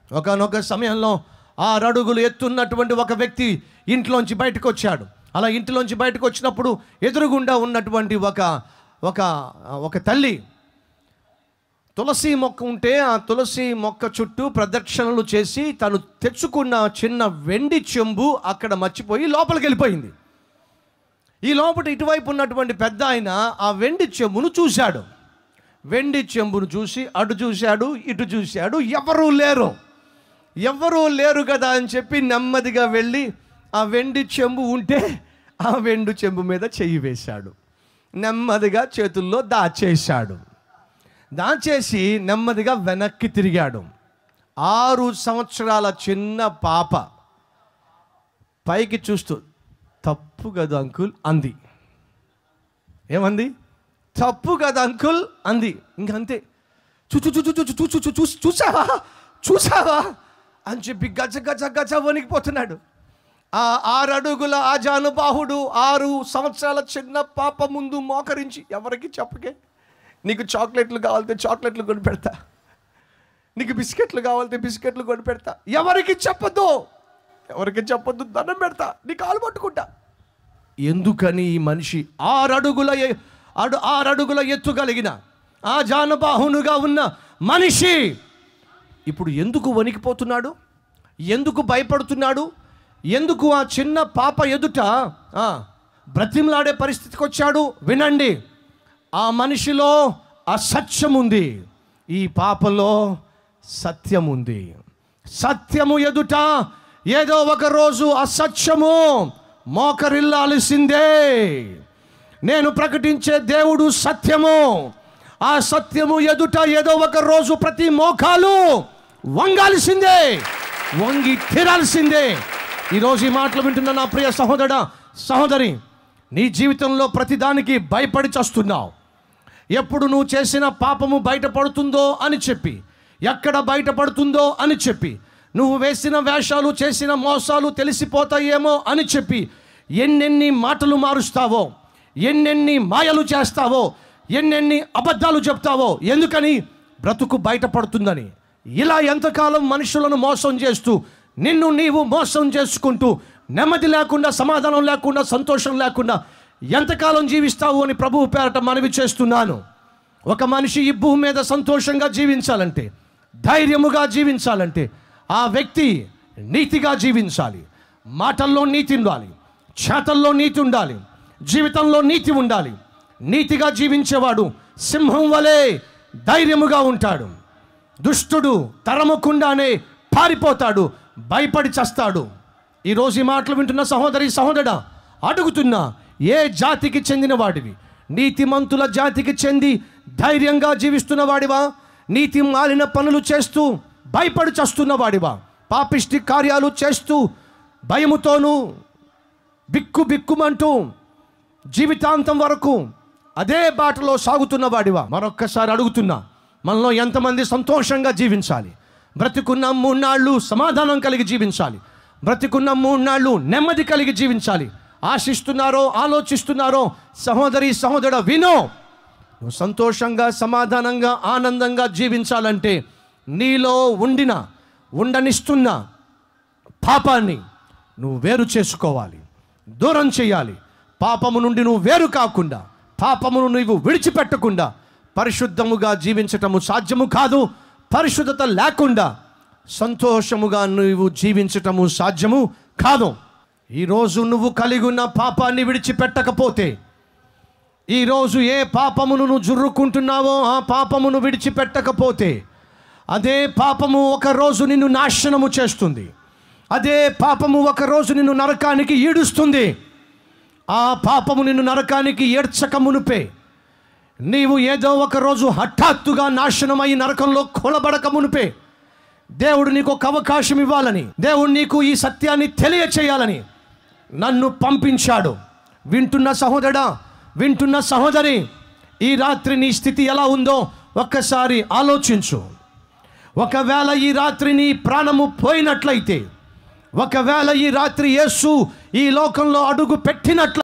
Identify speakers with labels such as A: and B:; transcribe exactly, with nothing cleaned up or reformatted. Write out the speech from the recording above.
A: ఒకానొక సమయంలో ఆరు అడుగులు ఎత్తున్నటువంటి ఒక వ్యక్తి ఇంట్లోంచి బయటకు వచ్చాడు. అలా ఇంట్లోంచి బయటకు వచ్చినప్పుడు ఎదురుగుండా ఉన్నటువంటి ఒక ఒక ఒక తల్లి తులసి మొక్క ఉంటే ఆ తులసి మొక్క చుట్టూ ప్రదక్షిణలు చేసి తను తెచ్చుకున్న చిన్న వెండి చెంబు అక్కడ మర్చిపోయి లోపలికి వెళ్ళిపోయింది. ఈ లోపల ఇటువైపు ఉన్నటువంటి పెద్ద ఆయన ఆ వెండి చెంబును చూశాడు. వెండి చెంబును చూసి అటు చూశాడు, ఇటు చూశాడు, ఎవరూ లేరు ఎవరూ లేరు కదా అని చెప్పి నెమ్మదిగా వెళ్ళి ఆ వెండి చెంబు ఉంటే ఆ వెండి చెంబు మీద చెయ్యి వేశాడు. నెమ్మదిగా చేతుల్లో దాచేశాడు. దాచేసి నెమ్మదిగా వెనక్కి తిరిగాడు. ఆరు సంవత్సరాల చిన్న పాప పైకి చూస్తూ తప్పు కదా అంకుల్ అంది. ఏమంది? తప్పు కదా అంకుల్ అంది. ఇంకంతే. చూ చూ చూ చూ చూ చూ చూ చూసావా చూసావా అని చెప్పి గజ గజ గజ వణికిపోతున్నాడు. ఆ ఆరు అడుగుల ఆజానుబాహుడు ఆరు సంవత్సరాల చిన్న పాప ముందు మోకరించి, ఎవరికి చెప్పకే, నీకు చాక్లెట్లు కావాలితే చాక్లెట్లు కొని పెడతా, నీకు బిస్కెట్లు కావాలితే బిస్కెట్లు కొని పెడతా, ఎవరికి చెప్పొద్దు ఎవరికి చెప్పొద్దు దండం పెడతా, నీ కాలు పట్టుకుంటా. ఎందుకని ఈ మనిషి ఆరు అడుగుల అడు ఆరు అడుగుల ఎత్తుగలిగిన ఆ జానబాహునుగా ఉన్న మనిషి ఇప్పుడు ఎందుకు వణికిపోతున్నాడు? ఎందుకు భయపడుతున్నాడు? ఎందుకు ఆ చిన్న పాప ఎదుట బ్రతిమలాడే పరిస్థితికి వచ్చాడు? వినండి, ఆ మనిషిలో అసత్యం ఉంది, ఈ పాపలో సత్యం ఉంది. సత్యము ఎదుట ఏదో ఒక రోజు అసత్యము మోకరిల్లాల్సిందే. నేను ప్రకటించే దేవుడు సత్యము. ఆ సత్యము ఎదుట ఏదో ఒక రోజు ప్రతి మోకాలు వంగాల్సిందే, వంగి తీరాల్సిందే. ఈరోజు ఈ మాటలు వింటున్న నా ప్రియ సహోదరుడా, సహోదరి, నీ జీవితంలో ప్రతిదానికి భయపడి చస్తున్నావు. ఎప్పుడు నువ్వు చేసిన పాపము బయటపడుతుందో అని చెప్పి, ఎక్కడ బయటపడుతుందో అని చెప్పి, నువ్వు వేసిన వేషాలు చేసిన మోసాలు తెలిసిపోతాయేమో అని చెప్పి ఎన్నెన్ని మాటలు మారుస్తావో, ఎన్నెన్ని మాయలు చేస్తావో, ఎన్నెన్ని అబద్ధాలు చెప్తావో. ఎందుకని? బ్రతుకు బయటపడుతుందని. ఇలా ఎంతకాలం మనుషులను మోసం చేస్తూ నిన్ను నీవు మోసం చేసుకుంటూ నెమ్మది లేకుండా, సమాధానం లేకుండా, సంతోషం లేకుండా ఎంతకాలం జీవిస్తావు అని ప్రభువు పేరట మనవి చేస్తున్నాను. ఒక మనిషి ఈ భూమి మీద సంతోషంగా జీవించాలంటే, ధైర్యముగా జీవించాలంటే ఆ వ్యక్తి నీతిగా జీవించాలి. మాటల్లో నీతి ఉండాలి, చేతల్లో నీతి ఉండాలి, జీవితంలో నీతి ఉండాలి. నీతిగా జీవించేవాడు సింహం వలె ధైర్యముగా ఉంటాడు. దుష్టుడు తరమకుండానే పారిపోతాడు, భయపడి చస్తాడు. ఈరోజు ఈ మాటలు వింటున్న సహోదరి సహోదరుడా, అడుగుతున్నా, ఏ జాతికి చెందిన వాడివి? నీతిమంతుల జాతికి చెంది ధైర్యంగా జీవిస్తున్న వాడివా? నీతి మాలిన పనులు చేస్తూ భయపడి చస్తున్న వాడివా? పాపిష్టి కార్యాలు చేస్తూ భయముతోనూ బిక్కు బిక్కుమంటూ జీవితాంతం వరకు అదే బాటలో సాగుతున్న వాడివా? మరొక్కసారి అడుగుతున్నా, మనలో ఎంతమంది సంతోషంగా జీవించాలి? బ్రతికున్న మూడు సమాధానం కలిగి జీవించాలి, బ్రతికున్న మూడు నెమ్మది కలిగి జీవించాలి. ఆశిస్తున్నారో, ఆలోచిస్తున్నారో? సహోదరి సహోదరుడా, వినో, నువ్వు సంతోషంగా, సమాధానంగా, ఆనందంగా జీవించాలంటే నీలో ఉండిన ఉండనిస్తున్న పాపాన్ని నువ్వు వేరు చేసుకోవాలి, దూరం చేయాలి. పాపము నుండి నువ్వు వేరు కాకుండా, పాపమును నువ్వు విడిచిపెట్టకుండా పరిశుద్ధముగా జీవించటము సాధ్యము కాదు. పరిశుద్ధత లేకుండా సంతోషముగా నువ్వు జీవించటము సాధ్యము కాదు. ఈరోజు నువ్వు కలిగి ఉన్న పాపాన్ని విడిచిపెట్టకపోతే, ఈరోజు ఏ పాపమును నువ్వు జుర్రుకుంటున్నావో ఆ పాపమును విడిచిపెట్టకపోతే, అదే పాపము ఒకరోజు నిన్ను నాశనము చేస్తుంది. అదే పాపము ఒకరోజు నిన్ను నరకానికి ఈడుస్తుంది. ఆ పాపము నిన్ను నరకానికి ఏడ్చక మునుపే నీవు ఏదో ఒకరోజు హఠాత్తుగా నాశనమై నరకంలో కొలబడక మునుపే దేవుడు నీకు ఒక అవకాశం ఇవ్వాలని, దేవుడు నీకు ఈ సత్యాన్ని తెలియచేయాలని నన్ను పంపించాడు. వింటున్న సహోదరుడా, వింటున్న సహోదరి, ఈ రాత్రి నీ స్థితి ఎలా ఉందో ఒక్కసారి ఆలోచించు. ఒకవేళ ఈ రాత్రి నీ ప్రాణము పోయినట్లయితే, ఒకవేళ ఈ రాత్రి యేసు ఈ లోకంలో అడుగు పెట్టినట్లయితే,